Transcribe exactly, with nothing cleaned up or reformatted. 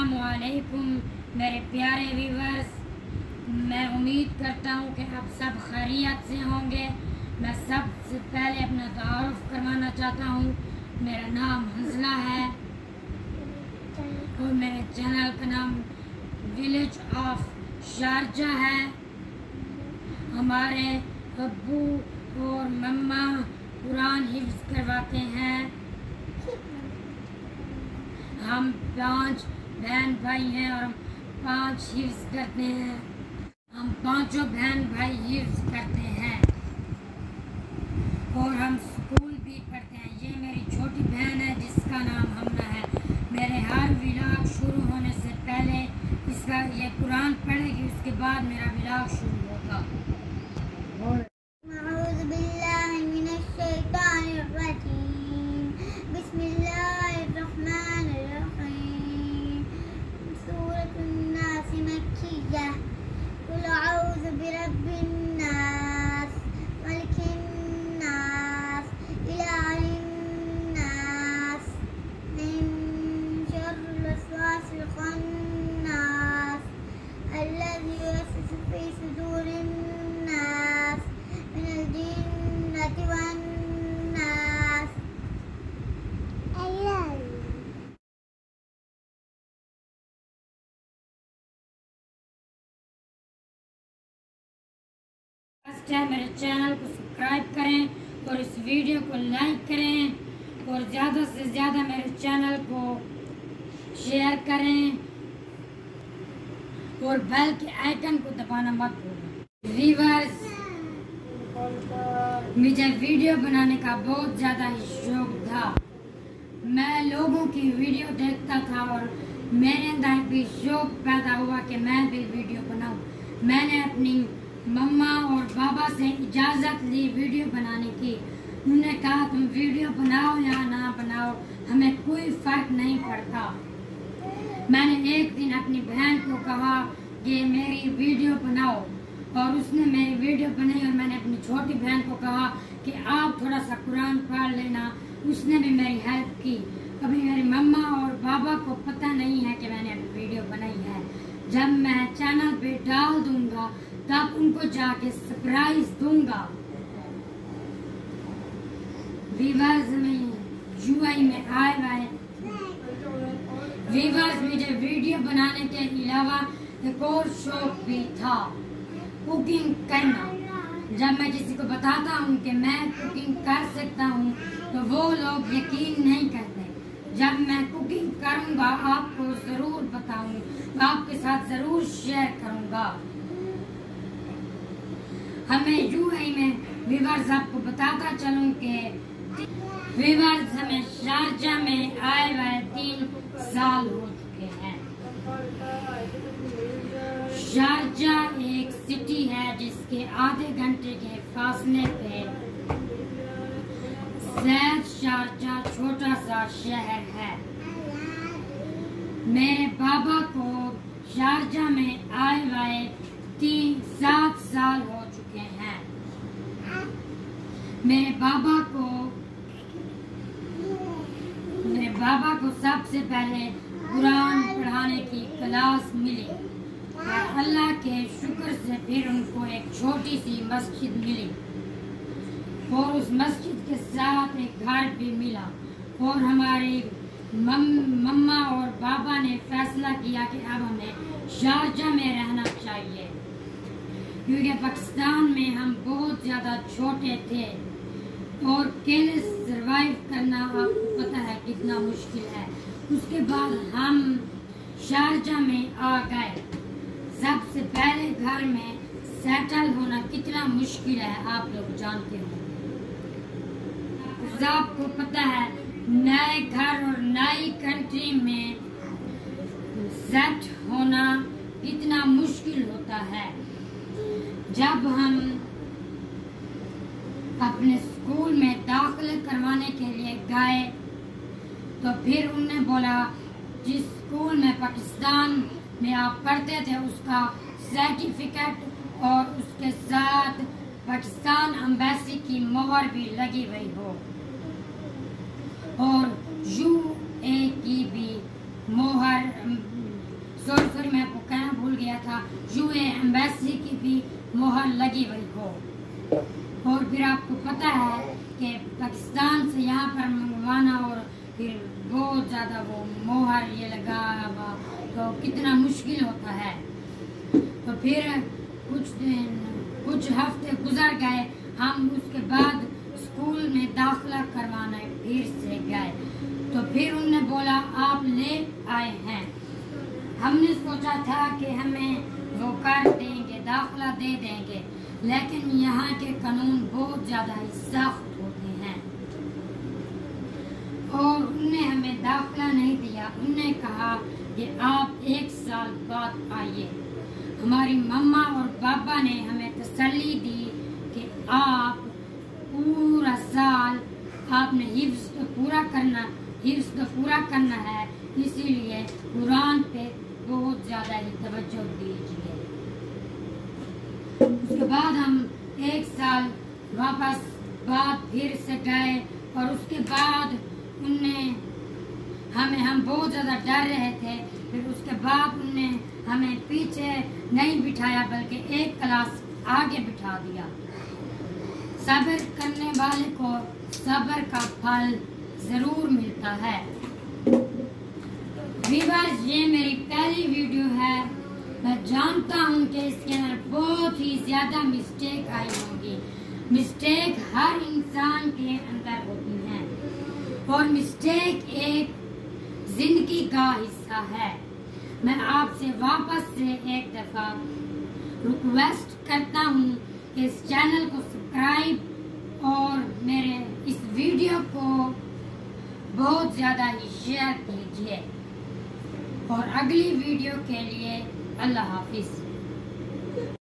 अस्सलामुअलैकुम मेरे प्यारे व्यूअर्स, मैं उम्मीद करता हूँ कि आप सब खैरियत से होंगे। मैं सबसे पहले अपना तारुफ करवाना चाहता हूँ। मेरा नाम हंसला है और मेरे चैनल का नाम विलेज ऑफ शारजा है। हमारे अब्बू और मम्मा कुरान हिफ्ज़ करवाते हैं। हम पांच बहन भाई हैं और हम पांच हिफ्ज़ करते हैं। हम पांचों बहन भाई हिफ्ज़ करते हैं और हम स्कूल भी पढ़ते हैं। ये मेरी छोटी बहन है जिसका नाम हमना है। मेरे हर व्लॉग शुरू होने से पहले इसका ये कुरान पढ़ेगी, उसके बाद मेरा व्लॉग शुरू होगा। मेरे चैनल को सब्सक्राइब करें और इस वीडियो को लाइक करें और ज़्यादा से ज़्यादा मेरे चैनल को शेयर करें और बेल के आइकन को दबाना मत भूलें। व्यूअर्स, मुझे वीडियो बनाने का बहुत ज़्यादा ही शौक था। मैं लोगों की वीडियो देखता था और मेरे अंदर भी शौक पैदा हुआ कि मैं भी वीडियो बनाऊं। मैंने अपनी मम्मा और बाबा से इजाज़त ली वीडियो बनाने की। उन्होंने कहा तुम वीडियो बनाओ या ना बनाओ, हमें कोई फ़र्क नहीं पड़ता। मैंने एक दिन अपनी बहन को कहा कि मेरी वीडियो बनाओ और उसने मेरी वीडियो बनाई। और मैंने अपनी छोटी बहन को कहा कि आप थोड़ा सा कुरान पढ़ लेना, उसने भी मेरी हेल्प की। अभी मेरी मम्मा और बाबा को पता नहीं है कि मैंने अभी वीडियो बनाई है। जब मैं चैनल पे डाल दूंगा तब उनको जाके सरप्राइज दूंगा। व्यूअर्स में यूआई में आए हुए व्यूअर्स, मुझे वीडियो बनाने के अलावा एक और शौक भी था, कुकिंग करना। जब मैं किसी को बताता हूँ कि मैं कुकिंग कर सकता हूँ तो वो लोग यकीन नहीं करते। जब मैं कुकिंग करूँगा आपको जरूर बताऊँगा, आपके साथ जरूर शेयर करूँगा। हमें यूएई में व्यूअर्स आपको बताता चलूं कि व्यूअर्स हमें शारजा में आए हुए तीन साल हो चुके हैं। शारजा एक सिटी है जिसके आधे घंटे के फासले पे सैद शारजा छोटा सा शहर है। मेरे बाबा को शारजा में आए हुए तीन सात साल हो चुके हैं। मेरे बाबा को मेरे बाबा को सबसे पहले कुरान पढ़ाने की क्लास मिली और अल्लाह के शुक्र से फिर उनको एक छोटी सी मस्जिद मिली और उस मस्जिद के साथ एक घर भी मिला। और हमारे मम्मा और बाबा ने फैसला किया कि अब हमें शारजा में रहना चाहिए, क्योंकि पाकिस्तान में हम बहुत ज़्यादा छोटे थे और अकेले सरवाइव करना आपको पता है कितना मुश्किल है। उसके बाद हम शारजा में आ गए। सबसे पहले घर में सेटल होना कितना मुश्किल है आप लोग जानते हो। आपको पता है नए घर और नई कंट्री में सेट होना कितना मुश्किल होता है। जब हम अपने स्कूल में दाखिला करवाने के लिए गए तो फिर उन्होंने बोला जिस स्कूल में पाकिस्तान में आप पढ़ते थे उसका सर्टिफिकेट और उसके साथ पाकिस्तान एम्बेसी की मोहर भी लगी हुई हो और यूए की भी मोहर था यूए एम्बेसी की भी मोहर लगी हुई हो। और फिर आपको पता है कि पाकिस्तान से यहाँ पर मंगवाना और फिर बहुत ज़्यादा वो मोहर ये लगा हुआ तो कितना मुश्किल होता है। तो फिर कुछ दिन कुछ हफ्ते गुजर गए, हम उसके बाद स्कूल में दाखिला करवाने फिर से गए तो फिर उन्होंने बोला आप ले आए हैं। हमने सोचा था कि हमें वो कर देंगे, दाखिला दे देंगे, लेकिन यहाँ के कानून बहुत ज़्यादा ही सख्त होते हैं और उन्होंने हमें दाखिला नहीं दिया। उन्होंने कहा कि आप एक साल बाद आइए। हमारी मम्मा और पापा ने हमें तसल्ली दी कि आप पूरा साल आपने हिफ्ज़ तो पूरा करना हिफ्ज़ तो पूरा करना है, इसीलिए कुरान पे बहुत ज़्यादा ही तवज्जो दीजिए। उसके बाद हम एक साल वापस बाद फिर से गए और उसके बाद उनने हमें हम बहुत ज़्यादा डर रहे थे। फिर उसके बाद उनने हमें पीछे नहीं बिठाया बल्कि एक क्लास आगे बिठा दिया। सब्र करने वाले को सब्र का फल जरूर मिलता है। व्यूअर्स, ये मेरी पहली वीडियो है। मैं जानता हूँ कि इसके अंदर बहुत ही ज्यादा मिस्टेक आई होंगी। मिस्टेक हर इंसान के अंदर होती हैं और मिस्टेक एक जिंदगी का हिस्सा है। मैं आपसे वापस से एक दफा रिक्वेस्ट करता हूँ कि इस चैनल को सब्सक्राइब और मेरे इस वीडियो को बहुत ज़्यादा ही शेयर कीजिए। और अगली वीडियो के लिए अल्लाह हाफिज।